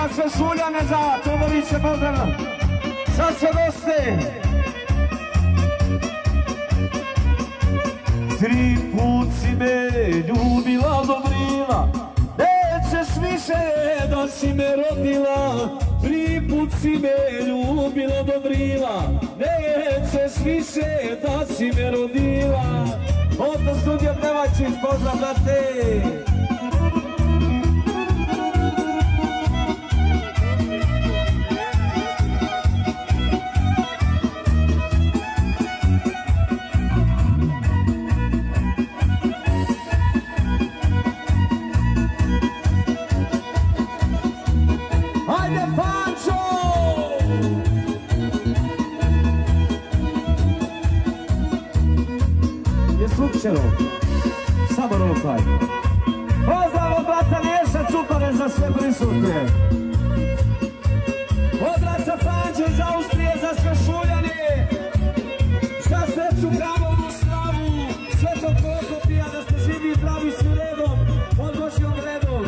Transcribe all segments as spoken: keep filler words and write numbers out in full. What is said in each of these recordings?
za sve šuljane, za Tomoviće pozdravljam, za sve goste. Tri put si me ljubila, Dobrila, nećeš više da si me rodila. Tri put si me ljubila, Dobrila, nećeš više da si me rodila. Od studija Pnevačić, pozdrav da te. Samo rukaj. Pozdrav od brata Liješa Cupare za sve prisutne. Od brata Fanđe iz Austrije za sve šuljane. Za sreću, gramovnu slavu, Svetog Prokopija, da ste živi i pravi svi redom, od Božjom redom.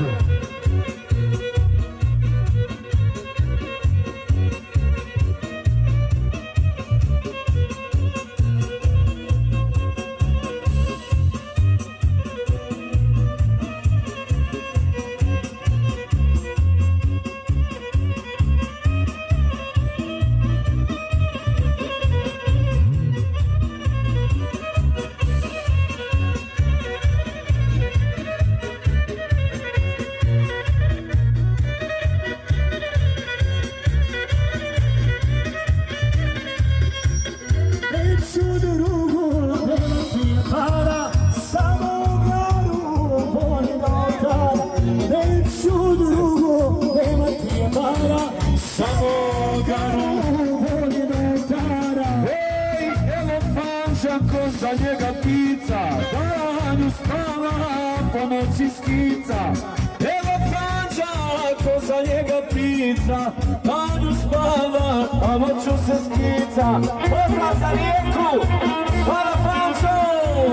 Za njega pizza, danju spava, pomoći skica. Evo Fanđa, ko za njega pizza, danju spava, a noću se skica. Pozdrav za Rijeku, hvala Fanđo!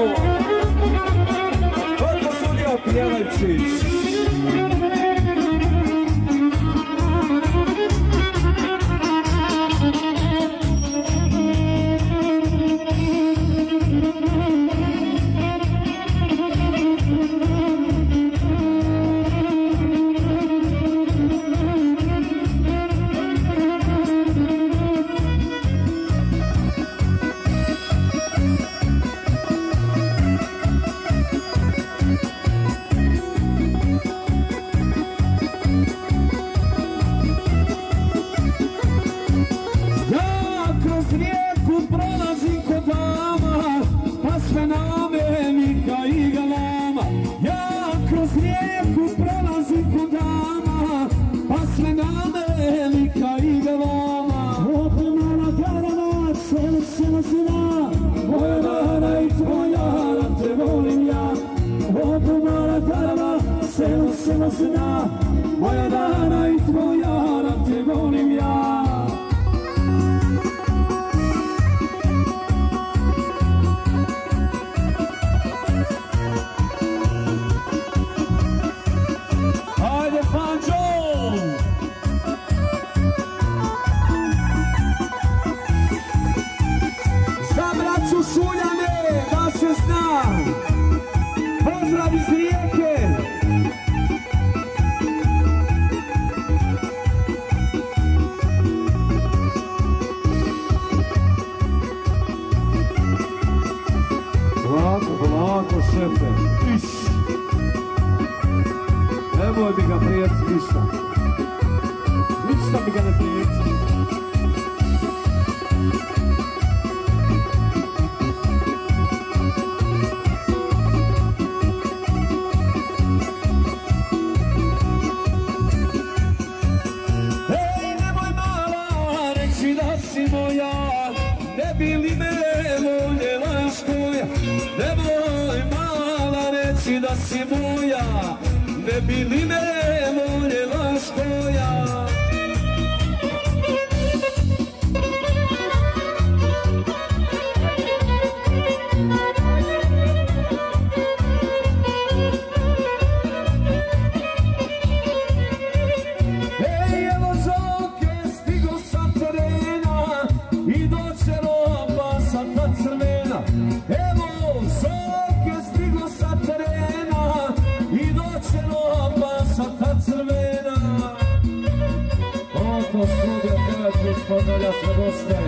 Koliko sudio Pjevačić. Moja dana i tvoja, da te volim ja. Ajde Fanđo! Za braću Šuljane, da se zna. Pozdrav iz Rijeke. Polako, šefe, iš. Nemoj mi ga prijeti ništa. Ništa mi ga ne prijeti. Ej, nemoj mala reći da si moja, ne bi li me voljela škoja. Nemoj mala reći da si moja, ne bi li me voljela škoja. Ej, pasa ta crvena. Oto studio devet ponavlja sve goste.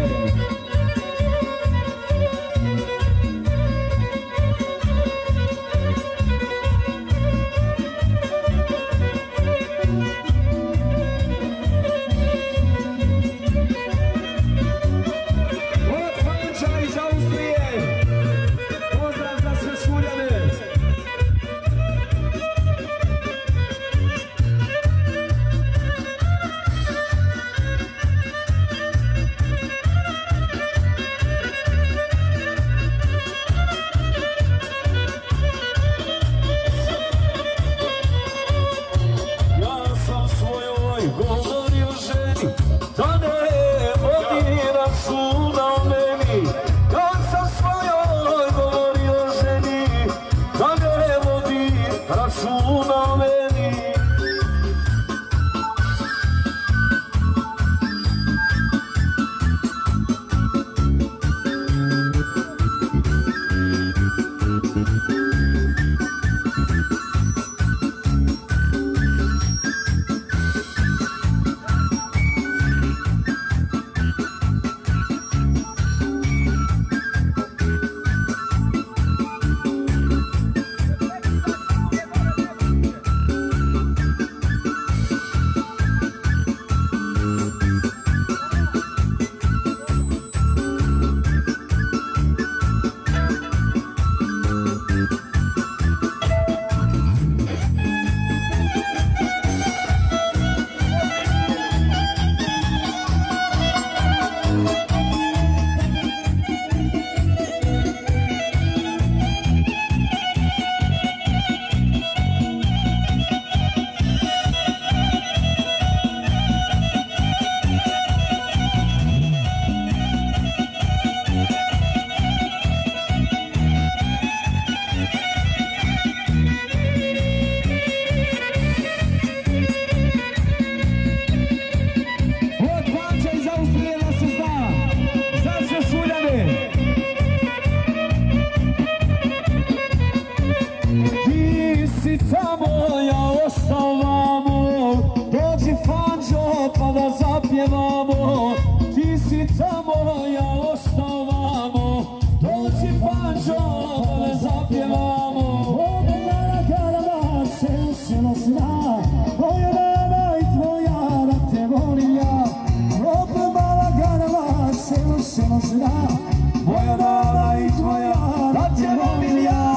Ti si tamo, ja ostavamo, dođi Panđo, pa da zapjevamo. Ode dana kada vas se usjelo zna, moja dana i tvoja da te volim ja. Ode mala kada vas se usjelo zna, moja dana i tvoja da te volim ja.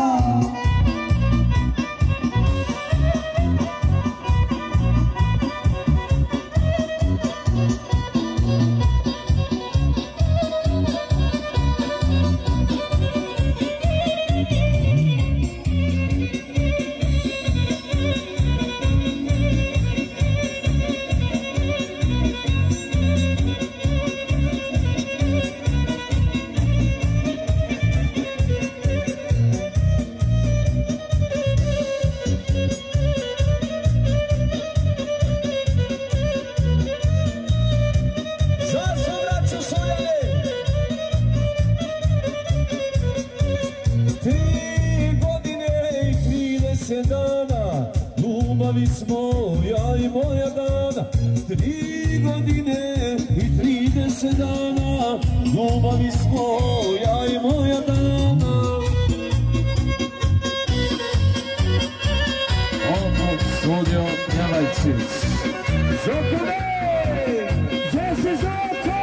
Dana, ljubavi smo ja i moja dana. Tri godine i trideset dana, ljubavi smo ja i moja dana. Ono studio Njavajčić. Zoko ne! Gdje si Zoko?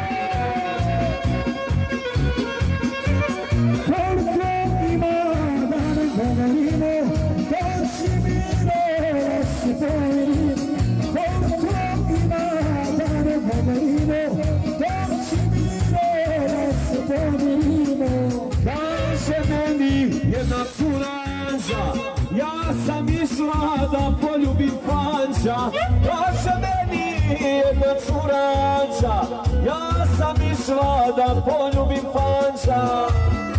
Koliko ima da ne govorimo, doći miro da se poverim. Koliko ima da ne govorimo, doći miro da se poverimo. Kaže meni jedna curanđa, ja sam išla da poljubim Panđa. Kaže meni jedna curanđa, ja sam išla da poljubim Panđa.